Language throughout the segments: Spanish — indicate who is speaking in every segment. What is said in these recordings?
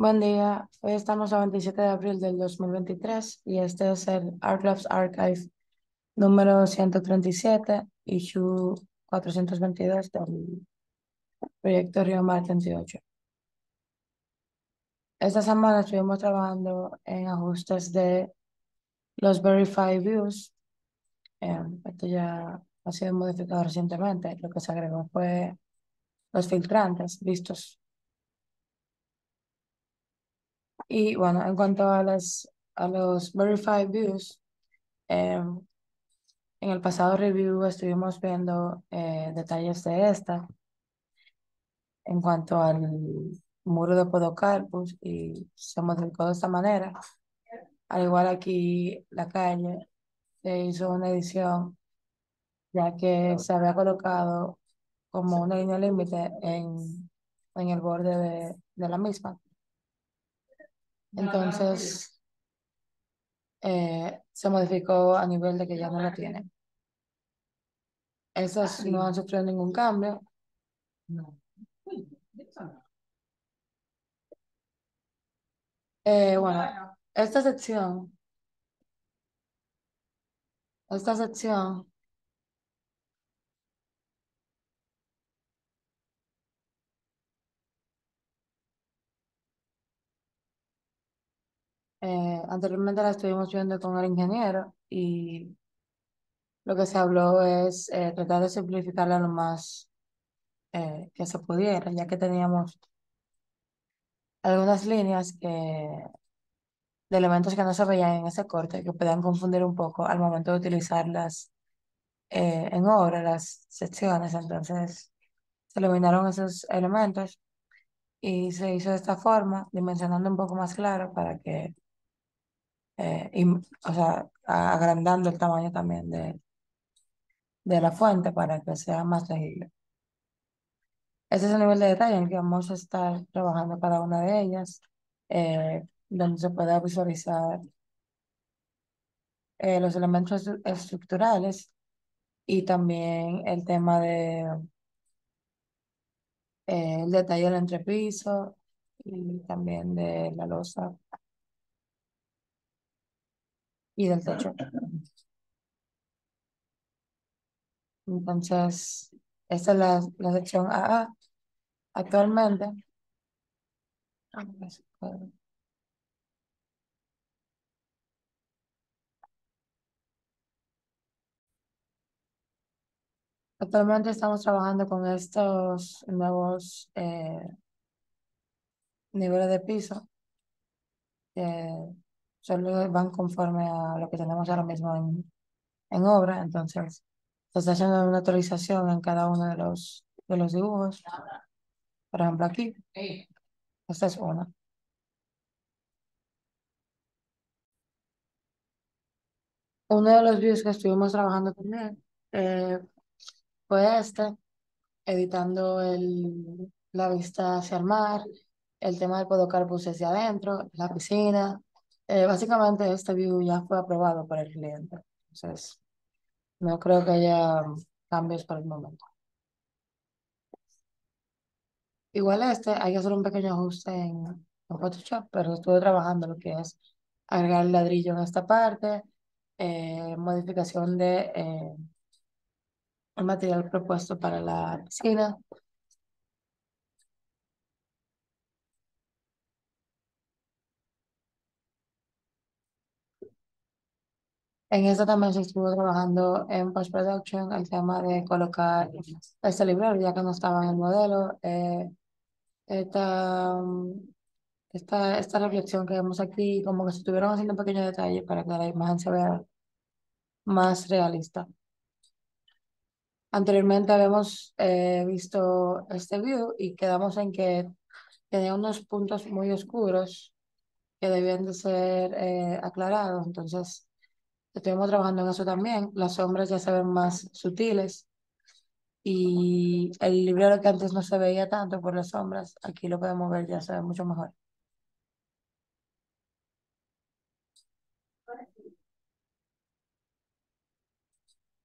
Speaker 1: Buen día, hoy estamos a 27 de abril del 2023 y este es el Archlabs Archive número 137, Issue422 del proyecto Riomar38. Esta semana estuvimos trabajando en ajustes de los Verify Views. Esto ya ha sido modificado recientemente. Lo que se agregó fue los filtrantes vistos. Y bueno, en cuanto a los Verify Views, em, en el pasado review estuvimos viendo detalles de esta en cuanto al muro de podocarpus y se modificó de esta manera. Al igual aquí la calle se hizo una edición ya que se había colocado como una línea límite en el borde de la misma. Entonces se modificó a nivel de que ya no la tiene. Esas no han sufrido ningún cambio. Bueno, esta sección, anteriormente la estuvimos viendo con el ingeniero y lo que se habló es tratar de simplificarla lo más que se pudiera, ya que teníamos algunas líneas de elementos que no se veían en ese corte que podían confundir un poco al momento de utilizarlas en obra, las secciones. Entonces se eliminaron esos elementos y se hizo de esta forma, dimensionando un poco más claro para que, o sea, agrandando el tamaño también de la fuente para que sea más legible. Ese es el nivel de detalle en el que vamos a estar trabajando cada una de ellas, donde se pueda visualizar los elementos estructurales y también el tema de el detalle del entrepiso y también de la losa y del techo. Entonces, esta es la sección AA. Actualmente, ah, no se puede. Actualmente estamos trabajando con estos nuevos niveles de piso que solo van conforme a lo que tenemos ahora mismo en obra. Entonces, se está haciendo una actualización en cada uno de los dibujos. Por ejemplo, aquí, esta es una. Uno de los views que estuvimos trabajando también eh, fue este, editando la vista hacia el mar, el tema del podocarpus hacia adentro, la piscina. Básicamente este view ya fue aprobado por el cliente. Entonces, no creo que haya cambios por el momento. Igual hay que hacer un pequeño ajuste en Photoshop, pero estuve trabajando lo que es agregar el ladrillo en esta parte, modificación de el material propuesto para la piscina. En eso también se estuvo trabajando en post-production el tema de colocar este librero, ya que no estaba en el modelo. Esta, esta reflexión que vemos aquí, como que se estuvieron haciendo pequeños detalles para que la imagen se vea más realista. Anteriormente habíamos visto este view y quedamos en que tenía unos puntos muy oscuros que debían de ser aclarados. Entonces, estuvimos trabajando en eso también. Las sombras ya se ven más sutiles y el librero que antes no se veía tanto por las sombras, aquí lo podemos ver, ya se ve mucho mejor.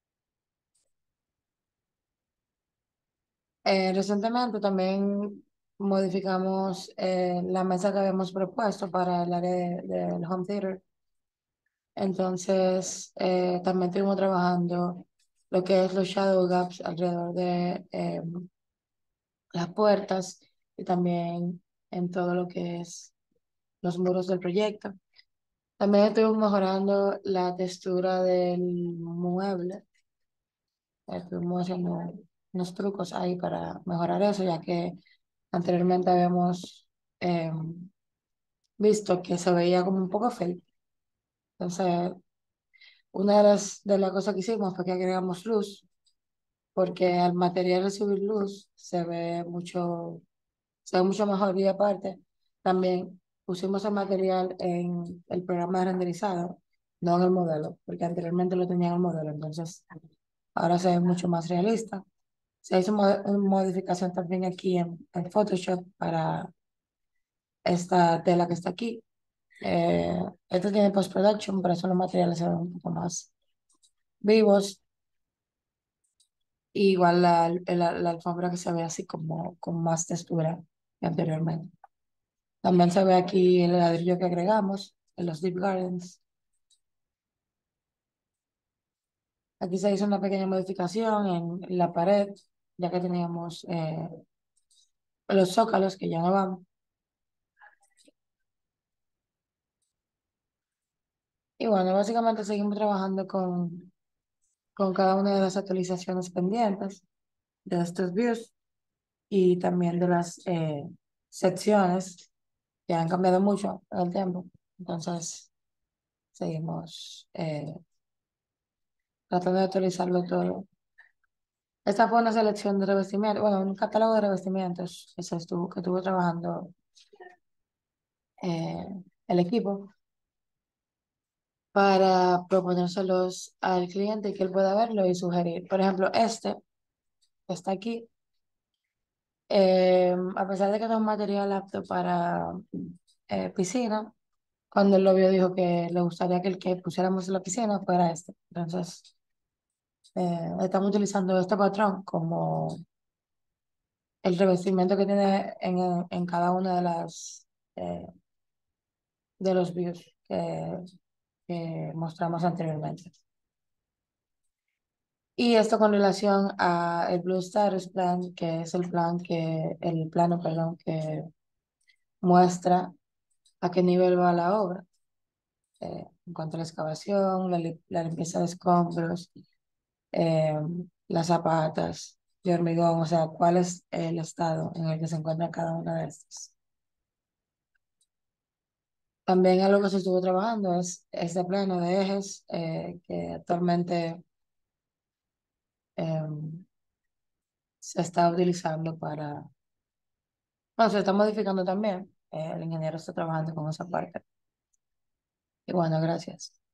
Speaker 1: Recientemente también modificamos la mesa que habíamos propuesto para el área del home theater. Entonces, también estuvimos trabajando lo que es los shadow gaps alrededor de las puertas y también en todo lo que es los muros del proyecto. También estuvimos mejorando la textura del mueble. Estuvimos haciendo unos trucos ahí para mejorar eso, ya que anteriormente habíamos eh, visto que se veía como un poco feo. Entonces, una de las cosas que hicimos fue que agregamos luz, porque al material recibir luz se ve mucho mejor. Y aparte, también pusimos el material en el programa de renderizado, no en el modelo, porque anteriormente lo tenía en el modelo, entonces ahora se ve mucho más realista. Se hizo una modificación también aquí en Photoshop para esta tela que está aquí. Este tiene post-production, por eso los materiales se ven un poco más vivos. Y igual la alfombra que se ve así como con más textura que anteriormente. También se ve aquí el ladrillo que agregamos en los Deep Gardens. Aquí se hizo una pequeña modificación en la pared, ya que teníamos los zócalos que ya no van. Y bueno, básicamente seguimos trabajando con cada una de las actualizaciones pendientes de estos views y también de las secciones que han cambiado mucho en el tiempo. Entonces, seguimos tratando de actualizarlo todo. Esta fue una selección de revestimientos, bueno, un catálogo de revestimientos que estuvo trabajando eh, el equipo para proponérselos al cliente y que él pueda verlo y sugerir. Por ejemplo, este que está aquí, a pesar de que no es un material apto para piscina, cuando él lo vio dijo que le gustaría que el que pusiéramos en la piscina fuera este. Entonces, estamos utilizando este patrón como el revestimiento que tiene en cada una eh, de los views que mostramos anteriormente. Y esto con relación a el Blue Status Plan, que es el plano, perdón, que muestra a qué nivel va la obra, en cuanto a la excavación, la limpieza de escombros, eh, las zapatas de hormigón, o sea, cuál es el estado en el que se encuentra cada una de estas. También algo que se estuvo trabajando es este plano de ejes que actualmente eh, se está utilizando bueno, se está modificando también. El ingeniero está trabajando con esa parte. Y bueno, gracias.